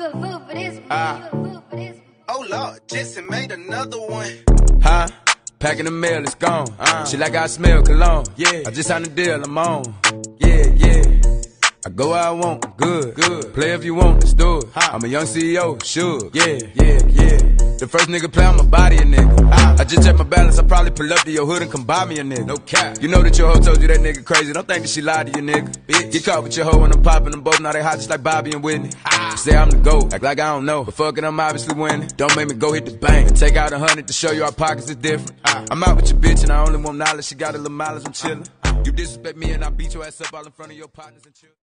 You a fool for this. Oh Lord, Jesse made another one. Huh? Packing the mail, it's gone. She like I smell cologne. Yeah. I just signed a deal, I'm on. Yeah, yeah. I go where I want, good. Play if you want, let's do it. I'm a young CEO, sure. Yeah. The first nigga play on my body, a nigga. I just check my balance, I probably pull up to your hood and come buy me a nigga. No cap. You know that your hoe told you that nigga crazy. Don't think that she lied to you, nigga. Bitch. Get caught with your hoe and I'm popping them both. Now they hot just like Bobby and Whitney. Say I'm the GOAT, act like I don't know. But fuck it, I'm obviously winning. Don't make me go hit the bank and take out 100 to show you our pockets is different. I'm out with your bitch and I only want knowledge. She got a little mileage, I'm chillin'. You disrespect me and I beat your ass up all in front of your partners and chill.